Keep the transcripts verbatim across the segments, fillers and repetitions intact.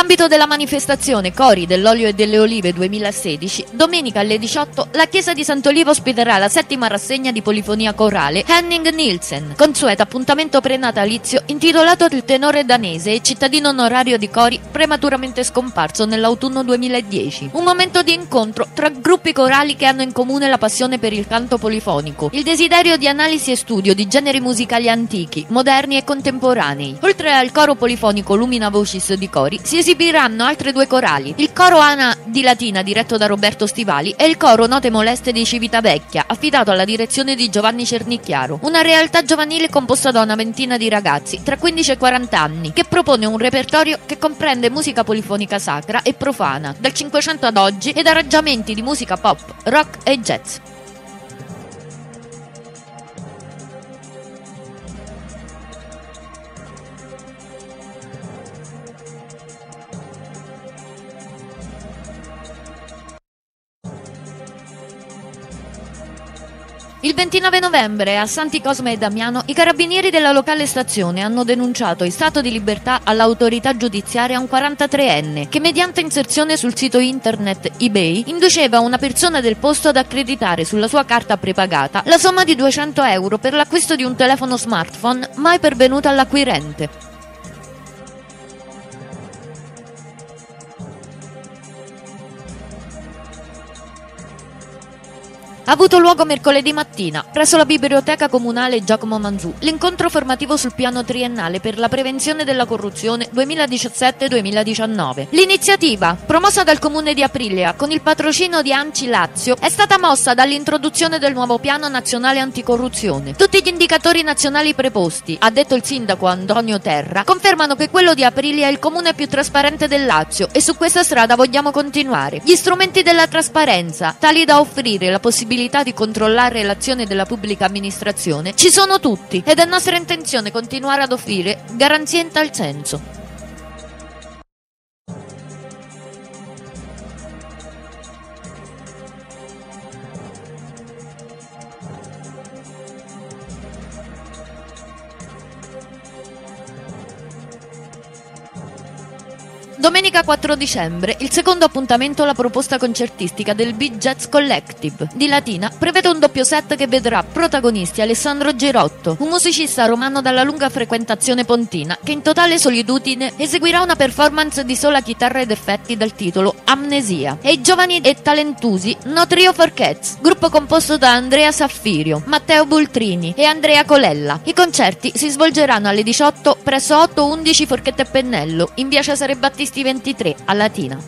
Nell'ambito della manifestazione Cori dell'Olio e delle Olive duemilasedici, domenica alle diciotto la chiesa di Sant'Olivo ospiterà la settima rassegna di polifonia corale Henning Nielsen, consueto appuntamento prenatalizio intitolato Il tenore danese e cittadino onorario di Cori prematuramente scomparso nell'autunno duemiladieci. Un momento di incontro tra gruppi corali che hanno in comune la passione per il canto polifonico, il desiderio di analisi e studio di generi musicali antichi, moderni e contemporanei. Oltre al coro polifonico Lumina Vocis di Cori, si esibiranno altre due corali, il coro Ana di Latina diretto da Roberto Stivali e il coro Note Moleste di Civitavecchia, affidato alla direzione di Giovanni Cernicchiaro, una realtà giovanile composta da una ventina di ragazzi tra quindici e quaranta anni, che propone un repertorio che comprende musica polifonica sacra e profana, dal Cinquecento ad oggi, ed arrangiamenti di musica pop, rock e jazz. Il ventinove novembre a Santi Cosme e Damiano i carabinieri della locale stazione hanno denunciato in stato di libertà all'autorità giudiziaria un quarantatreenne che mediante inserzione sul sito internet eBay induceva una persona del posto ad accreditare sulla sua carta prepagata la somma di duecento euro per l'acquisto di un telefono smartphone mai pervenuta all'acquirente. Ha avuto luogo mercoledì mattina, presso la biblioteca comunale Giacomo Manzù, l'incontro formativo sul piano triennale per la prevenzione della corruzione duemiladiciassette duemiladiciannove. L'iniziativa, promossa dal comune di Aprilia con il patrocinio di ANCI Lazio, è stata mossa dall'introduzione del nuovo piano nazionale anticorruzione. Tutti gli indicatori nazionali preposti, ha detto il sindaco Antonio Terra, confermano che quello di Aprilia è il comune più trasparente del Lazio e su questa strada vogliamo continuare. Gli strumenti della trasparenza, tali da offrire la possibilità di controllare l'azione della pubblica amministrazione, ci sono tutti ed è nostra intenzione continuare ad offrire garanzie in tal senso. Domenica quattro dicembre, il secondo appuntamento alla proposta concertistica del Big Jazz Collective di Latina prevede un doppio set che vedrà protagonisti Alessandro Girotto, un musicista romano dalla lunga frequentazione pontina che in totale solitudine eseguirà una performance di sola chitarra ed effetti dal titolo Amnesia, e i giovani e talentuosi No Trio for Cats, gruppo composto da Andrea Saffirio, Matteo Bultrini e Andrea Colella. I concerti si svolgeranno alle diciotto presso otto undici Forchetta e Pennello in via Cesare Battisti ventitré a Latina.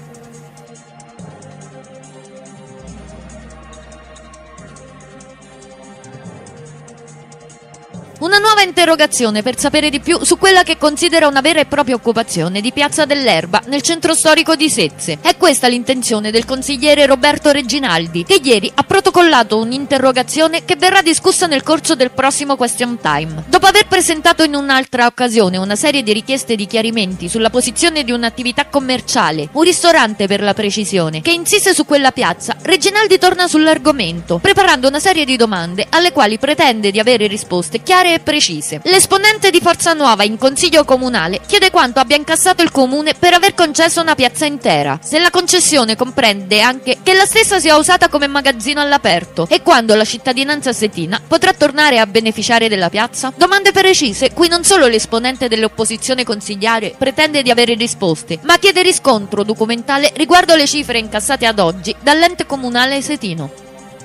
Una nuova interrogazione per sapere di più su quella che considera una vera e propria occupazione di Piazza dell'Erba nel centro storico di Sezze. È questa l'intenzione del consigliere Roberto Reginaldi, che ieri ha protocollato un'interrogazione che verrà discussa nel corso del prossimo Question Time. Dopo aver presentato in un'altra occasione una serie di richieste di chiarimenti sulla posizione di un'attività commerciale, un ristorante per la precisione, che insiste su quella piazza, Reginaldi torna sull'argomento, preparando una serie di domande alle quali pretende di avere risposte chiare e precise. L'esponente di Forza Nuova in Consiglio Comunale chiede quanto abbia incassato il Comune per aver concesso una piazza intera, se la concessione comprende anche che la stessa sia usata come magazzino all'aperto e quando la cittadinanza setina potrà tornare a beneficiare della piazza. Domande precise cui non solo l'esponente dell'opposizione consigliare pretende di avere risposte, ma chiede riscontro documentale riguardo le cifre incassate ad oggi dall'ente comunale setino.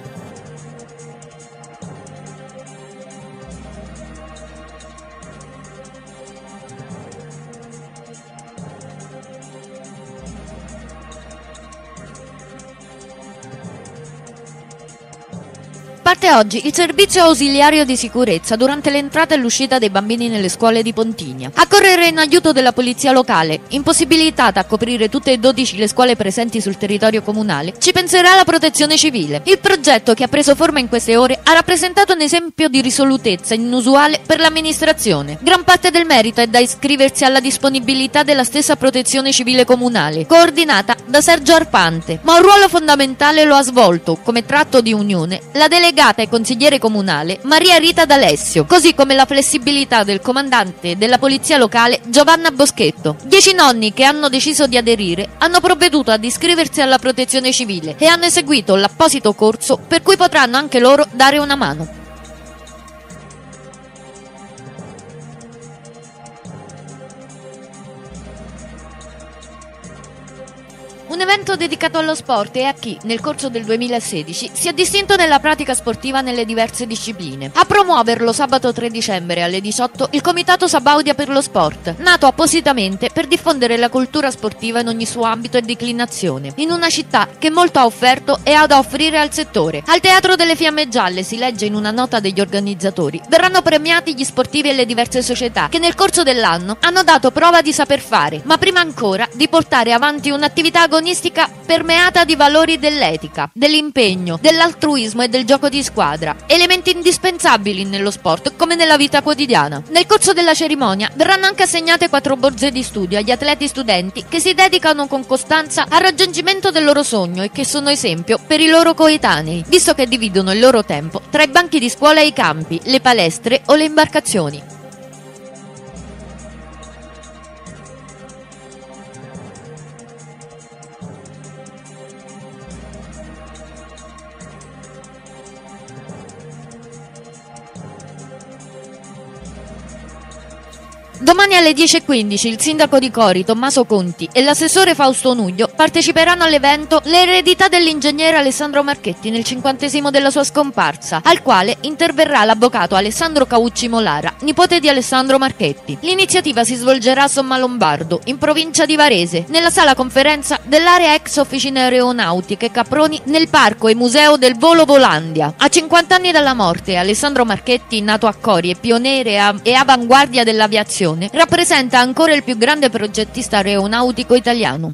Parte oggi il servizio ausiliario di sicurezza durante l'entrata e l'uscita dei bambini nelle scuole di Pontinia. A correre in aiuto della polizia locale, impossibilitata a coprire tutte e dodici le scuole presenti sul territorio comunale, ci penserà la protezione civile. Il progetto, che ha preso forma in queste ore, ha rappresentato un esempio di risolutezza inusuale per l'amministrazione. Gran parte del merito è da iscriversi alla disponibilità della stessa protezione civile comunale, coordinata da Sergio Arpante, ma un ruolo fondamentale lo ha svolto, come tratto di unione, la delegata delegata e consigliere comunale Maria Rita D'Alessio, così come la flessibilità del comandante della polizia locale Giovanna Boschetto. Dieci nonni che hanno deciso di aderire hanno provveduto ad iscriversi alla protezione civile e hanno eseguito l'apposito corso per cui potranno anche loro dare una mano. Un evento dedicato allo sport e a chi, nel corso del duemilasedici, si è distinto nella pratica sportiva nelle diverse discipline. A promuoverlo sabato tre dicembre alle diciotto il Comitato Sabaudia per lo Sport, nato appositamente per diffondere la cultura sportiva in ogni suo ambito e declinazione, in una città che molto ha offerto e ha da offrire al settore. Al Teatro delle Fiamme Gialle, si legge in una nota degli organizzatori, verranno premiati gli sportivi e le diverse società che nel corso dell'anno hanno dato prova di saper fare, ma prima ancora di portare avanti un'attività agonistica permeata di valori dell'etica, dell'impegno, dell'altruismo e del gioco di squadra, elementi indispensabili nello sport come nella vita quotidiana. Nel corso della cerimonia verranno anche assegnate quattro borse di studio agli atleti studenti che si dedicano con costanza al raggiungimento del loro sogno e che sono esempio per i loro coetanei, visto che dividono il loro tempo tra i banchi di scuola e i campi, le palestre o le imbarcazioni. Domani alle dieci e quindici il sindaco di Cori, Tommaso Conti, e l'assessore Fausto Nuglio parteciperanno all'evento L'eredità dell'ingegnere Alessandro Marchetti nel cinquantesimo della sua scomparsa, al quale interverrà l'avvocato Alessandro Caucci Molara, nipote di Alessandro Marchetti. L'iniziativa si svolgerà a Sommalombardo, in provincia di Varese, nella sala conferenza dell'area ex Officine Aeronautiche Caproni, nel parco e museo del Volo Volandia. A cinquanta anni dalla morte, Alessandro Marchetti, nato a Cori e pioniere e avanguardia dell'aviazione, rappresenta ancora il più grande progettista aeronautico italiano.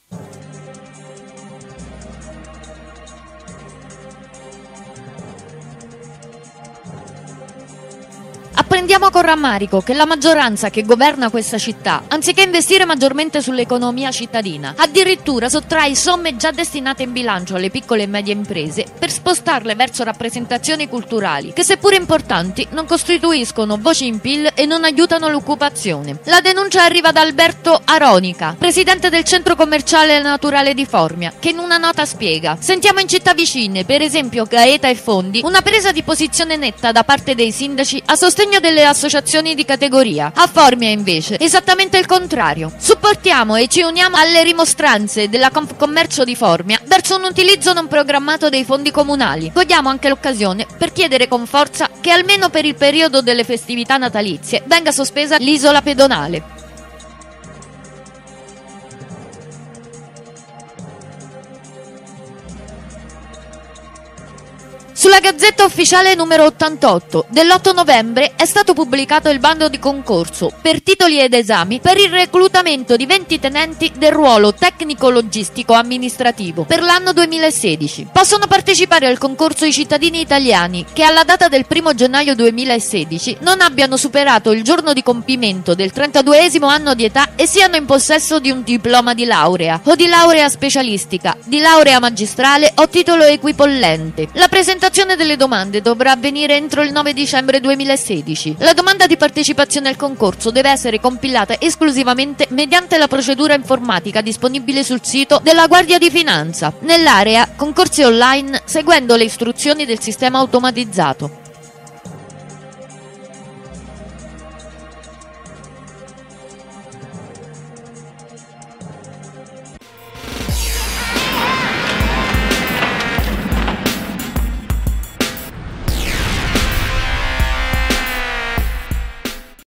Apprendiamo con rammarico che la maggioranza che governa questa città, anziché investire maggiormente sull'economia cittadina, addirittura sottrae somme già destinate in bilancio alle piccole e medie imprese per spostarle verso rappresentazioni culturali che, seppur importanti, non costituiscono voci in P I L e non aiutano l'occupazione. La denuncia arriva da Alberto Aronica, presidente del centro commerciale naturale di Formia, che in una nota spiega: sentiamo in città vicine, per esempio Gaeta e Fondi, una presa di posizione netta da parte dei sindaci a sostegno delle associazioni di categoria. A Formia invece esattamente il contrario. Supportiamo e ci uniamo alle rimostranze della Confcommercio di Formia verso un utilizzo non programmato dei fondi comunali. Cogliamo anche l'occasione per chiedere con forza che almeno per il periodo delle festività natalizie venga sospesa l'isola pedonale. Sulla Gazzetta Ufficiale numero ottantotto dell'otto novembre è stato pubblicato il bando di concorso per titoli ed esami per il reclutamento di venti tenenti del ruolo tecnico-logistico amministrativo per l'anno duemilasedici. Possono partecipare al concorso i cittadini italiani che alla data del primo gennaio duemilasedici non abbiano superato il giorno di compimento del trentaduesimo anno di età e siano in possesso di un diploma di laurea o di laurea specialistica, di laurea magistrale o titolo equipollente. La presentazione delle domande dovrà avvenire entro il nove dicembre duemilasedici. La domanda di partecipazione al concorso deve essere compilata esclusivamente mediante la procedura informatica disponibile sul sito della Guardia di Finanza, nell'area concorsi online, seguendo le istruzioni del sistema automatizzato.